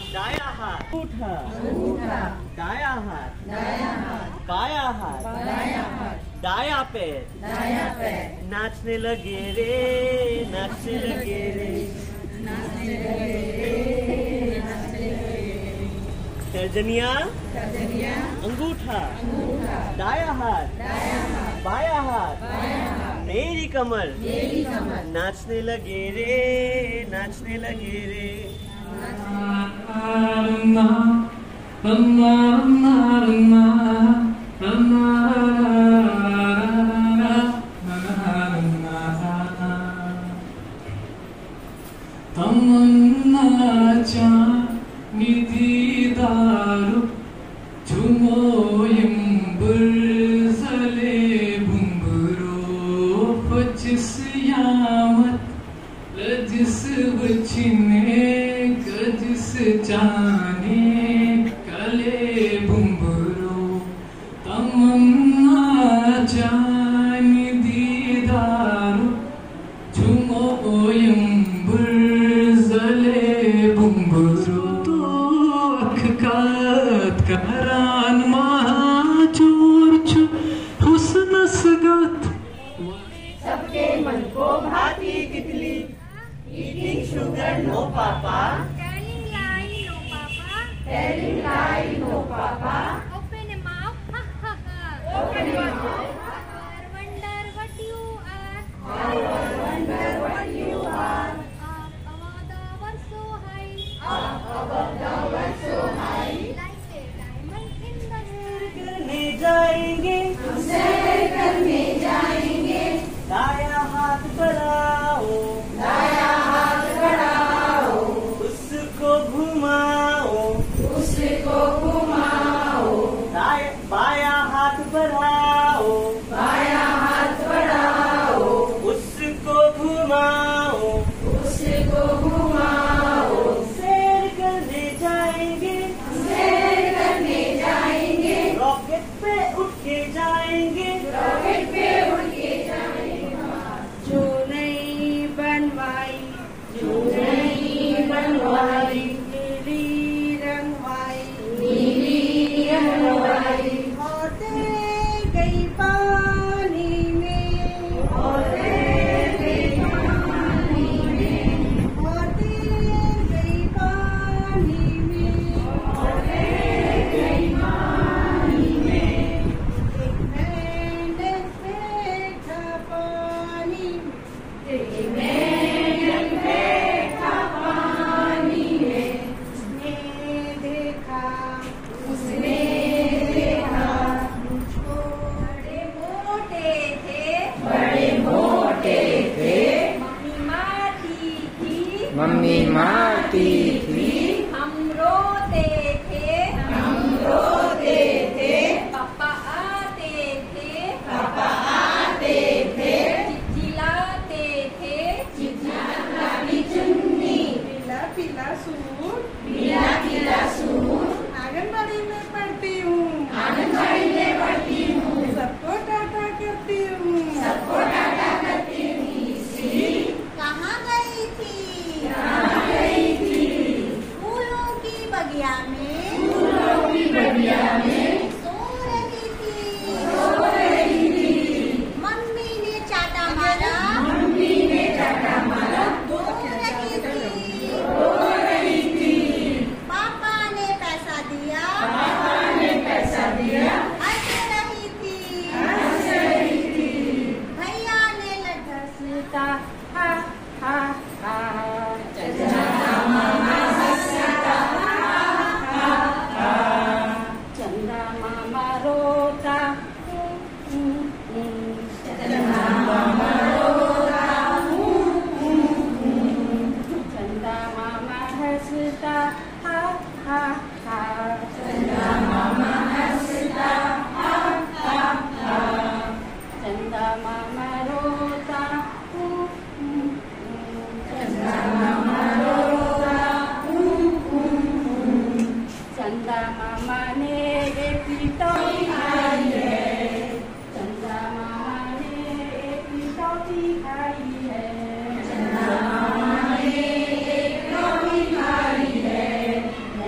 दाया हाथ अंगूठा, दाया हाथ बाया हाथ दाया पैर नाचने लगे रे, नाचने लगे रे। तर्जनिया अंगूठा, दाया हाथ बाया हाथ मेरी कमर नाचने लगे रे, नाचने लगे रे। तमन्ना चांदी दीदारू झुमोयम बुर्ज़ले बुम्बरो पचिस यामत लजिस बचिने कजिस जाने कले बुम्बरो तमन्ना चांदी दीदारू झुमोयम बुर्ज़ले बुम्बरो तो अखकात करान महाचोर छु हुस्न सगत सबके मन को भाती तितली eating sugar no papa, telling lie no papa, telling lie no papa, open your mouth ha ha ha, open your mouth, I wonder what you are, I wonder what you are, up above the world so high, up above the world so high, like a diamond in the sky. करने जाएंगे सैर करने जाएंगे, दाया हाथ बढ़ाओ, दाया हाथ बढ़ाओ, उसको घुमाओ, उसको घुमाओ, बाया हाथ बढ़ाओ, बाया हाथ बढ़ाओ, उसको घुमाओ, उसको घुमाओ, सैर करने जाएंगे, सैर करने जाएंगे, रॉकेट पे उठ के जाएंगे, रॉकेट पे उड़ के जाएंगे, जो नई बनवाई, जो नई बनवाई, नीली रंगवाई, नीली रंगवाई, होते गई पानी में, होते गई पानी में, होते गई पानी में, होते गई पानी में, एक मेंढक बैठा पानी में, एक मेंढक बैठा पानी में, उसने देखा उसने देखा मुझको, बड़े मोटे थे, बड़े मोटे थे, मम्मी मारती थी, मम्मी मारती थी, हम रोते थे, हम रोते थे, पापा आते थे, पापा आते थे, चिट्ठी लाते थे, चिट्ठी चुन्नी, पीला पीला सूट, पीला पीला सूट, आंगनबाड़ी में पढ़ती हूँ, आंगनबाड़ी में पढ़ती हूँ, सबको टाटा करती हूँ, सबको टाटा करती हूँ, कहाँ गई थी, कहाँ गई थी, फूलों की बगिया में, फूलों की बगिया में, सो रही थी, सो रही थी, मम्मी ने चाटा मारा, मम्मी ने चाटा मारा, रो रही थी, रो रही थी, पापा ने पैसा दिया, पापा ने पैसा दिया, हंस रही थी, हंस रही थी, भैया ने लटसता हा हा हा, चंदा मामा हंसता, चंदा मामा रोता, चंदा मामा रोता, चंदा मामा हंसता हा हा हा, चंदा मामा हंसता, चंदा मामा रोता, चंदा मामा रोता, चंदा मामा ने एक टॉफी खाई है, चंदा मामा ने एक टॉफी खाई है, चंदा मामा ने एक टॉफी खाई है,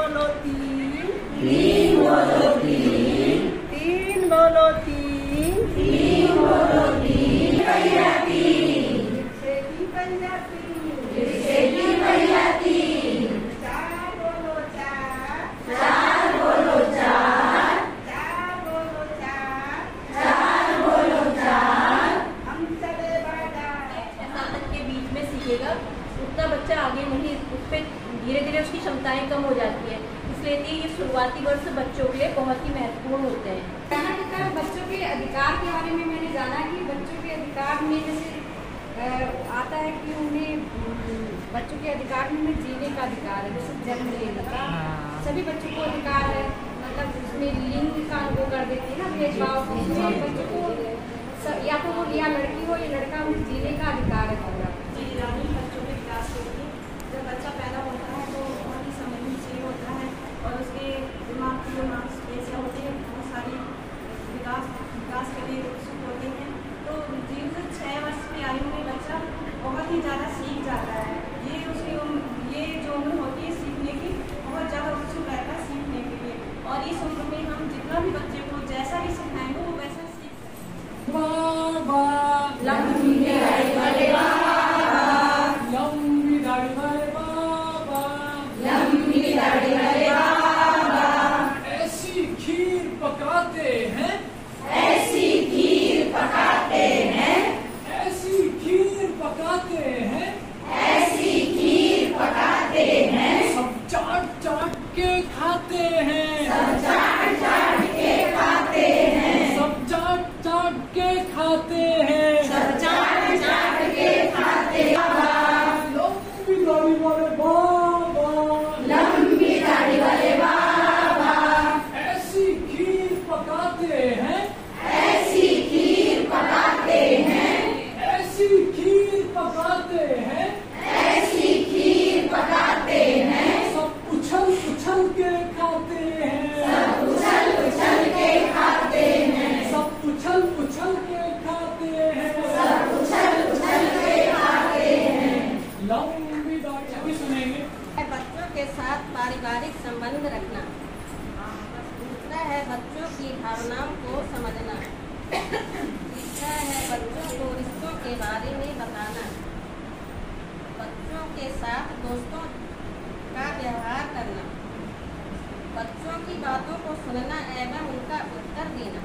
बोलो तीन, तीन बोलो तीन, तीन बोलो तीन, तीन बोलो तीन पहिया तीन, रिक्शे की पहिया तीन, रिक्शे की पहिया तीन, चार बोलो चार, चार बोलो चार, चार बोलो चार, चार बोलो चार, हम चले बाजार। स्नातक के बीच में सीखेगा उतना बच्चा आगे नहीं, उस पर धीरे धीरे उसकी क्षमताएं कम हो जाती है। इसलिए ये शुरुआती वर्ष बच्चों के लिए बहुत ही महत्वपूर्ण होते हैं। यहाँ की तरफ बच्चों के अधिकार के बारे में मैंने जाना कि बच्चों के अधिकार में जैसे आता है कि उन्हें बच्चों के अधिकार में जीने का अधिकार है, जैसे जन्म लेने का सभी बच्चों को अधिकार है। मतलब उसमें लिंग का अनुभव कर देते हैं ना भेदभाव, उसमें बच्चों को या तो वो या लड़की हो या लड़का, उन्हें जीने का अधिकार है पूरा। बच्चों के विकास के लिए जब बच्चा पैदा होता है तो बहुत ही संवेदनशील होता है और उसके दिमाग की जो मांसपेशियाँ होती हैं बहुत सारी विकास के लिए उत्सुक होती हैं। तो जीवन से 6 वर्ष की आयु में बच्चा बहुत ही ज़्यादा सीख जाता है। ये जो उम्र होती है सीखने की, बहुत ज़्यादा उत्सुक रहता है सीखने के लिए। और इस उम्र में हम जितना भी बच्चे को जैसा भी सिखाएंगे वो वैसा सीख बाबा लंबी दाढ़ी वाले बाबा, लंबी दाढ़ी वाले बाबा, लंबी दाढ़ी वाले बाबा, ऐसी खीर पकाते हैं, ऐसी खीर पकाते हैं, ऐसी खीर पकाते हैं, ऐसी खीर पकाते हैं, सब चाट चाट के खाते हैं, सब चाट चाट के खाते हैं, सब चाट चाट के खाते हैं, सब चाट चाट के खाते हैं। लंबी दाढ़ी वाले बाबा, लंबी दाढ़ी वाले बाबा, ऐसी खीर पकाते हैं, ऐसी खीर पकाते हैं, ऐसी खीर पकाते हैं, ऐसी खीर पकाते हैं, सब उछल उछल के खाते हैं, सब उछल उछल के खाते हैं, सब उछल उछल के खाते हैं, सब उछल उछल के खाते हैं। लंबी दाढ़ी अभी सुनेंगे। बच्चों के साथ पारिवारिक संबंध रखना। दूसरा है बच्चों की भावनाओं को समझना। तीसरा है बच्चों को रिश्तों के बारे में बताना। बच्चों के साथ दोस्तों का व्यवहार करना। बच्चों की बातों को सुनना एवं उनका उत्तर देना।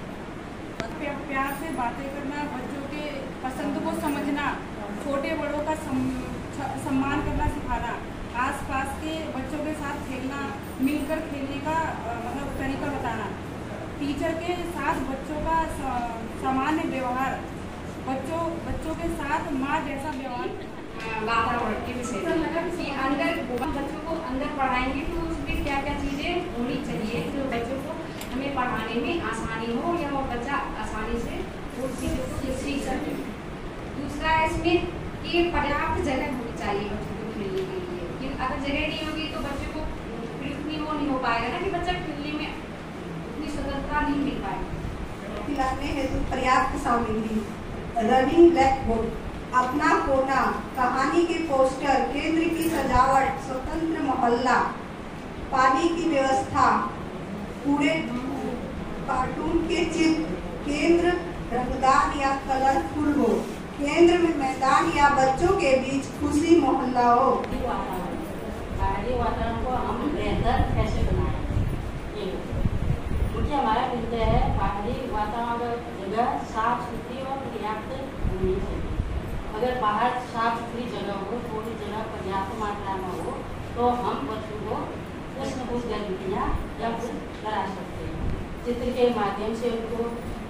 प्यार से बातें करना, बच्चों के पसंद को समझना, छोटे बड़ों का सम्मान करना सिखाना, आसपास के बच्चों के साथ खेलना, मिलकर खेलने का मतलब तरीका बताना, टीचर के साथ बच्चों का सामान्य व्यवहार, बच्चों के साथ माँ जैसा व्यवहार। वातावरण के विषय मतलब कि अंदर बच्चों को अंदर पढ़ाएंगे तो उसमें क्या क्या चीज़ें होनी चाहिए जो बच्चों को हमें पढ़ाने में आसानी हो या वो बच्चा आसानी से उन चीज़ों को सीख सके। दूसरा इसमें कि पर्याप्त जगह होनी चाहिए बच्चों को खेलने के लिए, कि अगर जगह नहीं होगी तो बच्चे को वो नहीं हो पाएगा ना कि बच्चा खेलने में उतनी स्वतंत्रता नहीं मिल पाएगी। खिलाने हेतु पर्याप्त सामग्री, रनिंग ब्लैक बोर्ड, अपना कोना, कहानी के पोस्टर, केंद्र की सजावट, स्वतंत्र मोहल्ला, पानी की व्यवस्था, पूरे कार्टून के चित्र, केंद्र रंगदार या कलरफुल हो, केंद्र में मैदान या बच्चों के बीच खुशी मोहल्ला हो। बाहरी वातावरण को हम बेहतर कैसे बनाएं, ये मुख्य हमारा विषय है। बाहरी वातावरण जगह साफ सुथरी और पर्याप्त होनी चाहिए। अगर बाहर साफ सुथरी जगह हो, थोड़ी जगह पर्याप्त मात्रा में हो तो हम बच्चों को कुछ न कुछ गतिविधियाँ या कुछ करा सकते हैं। चित्र के माध्यम से उनको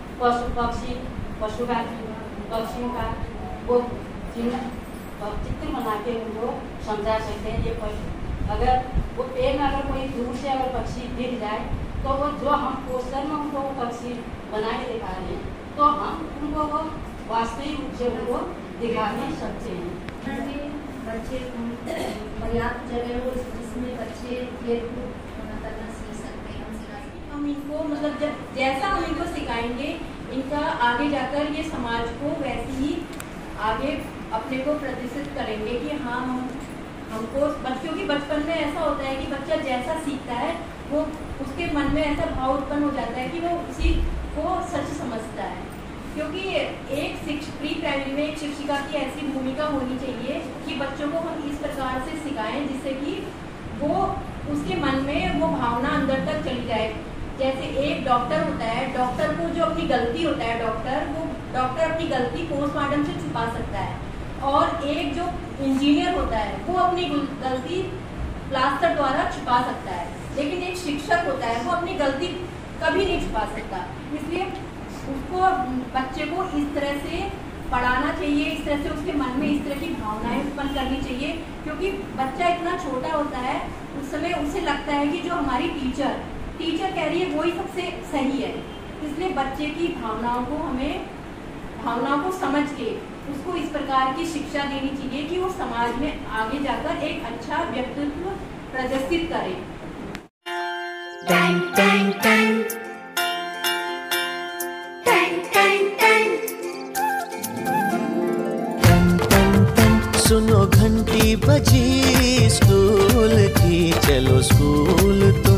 पक्षियों का वो चित्र बना के उनको समझा सकते हैं। ये पशु अगर वो पेड़ में अगर कोई दूर से अगर पक्षी दिख जाए तो वो जो हम पोस्टर में उनको पक्षी बना के दिखा रहे हैं तो हम उनको वो वास्तविक रूप से उनको दिखा नहीं सकते हैं। बच्चे पर्याप्त जगह हो जिसमें बच्चे खेल कूद करना सीख सकते हैं। हम इनको मतलब जैसा हम इनको सिखाएंगे इनका आगे जाकर ये समाज को वैसे ही आगे अपने को प्रतिष्ठित करेंगे कि हाँ हम हमको बच्चों की बचपन में ऐसा होता है कि बच्चा जैसा सीखता है वो उसके मन में ऐसा भाव उत्पन्न हो जाता है कि वो उसी को सच समझता है। क्योंकि एक प्री प्राइमरी में एक शिक्षिका की ऐसी भूमिका होनी चाहिए कि बच्चों को हम इस प्रकार से सिखाएं जिससे कि वो उसके मन में वो भावना अंदर तक चली जाए। जैसे एक डॉक्टर होता है, डॉक्टर को जो अपनी गलती होता है डॉक्टर अपनी गलती पोस्टमार्टम से छुपा सकता है, और एक जो इंजीनियर होता है वो अपनी गलती प्लास्टर द्वारा छुपा सकता है, लेकिन एक शिक्षक होता है वो अपनी गलती कभी नहीं छुपा सकता। इसलिए उसको बच्चे को इस तरह से पढ़ाना चाहिए, इस तरह से उसके मन में इस तरह की भावनाएं उत्पन्न करनी चाहिए, क्योंकि बच्चा इतना छोटा होता है उस समय उसे लगता है कि जो हमारी टीचर कह रही है वही सबसे सही है। इसलिए बच्चे की भावनाओं को समझ के उसको इस प्रकार की शिक्षा देनी चाहिए कि वो समाज में आगे जाकर एक अच्छा व्यक्तित्व प्रदर्शित करे। सुनो घंटी बजी स्कूल की, चलो स्कूल तो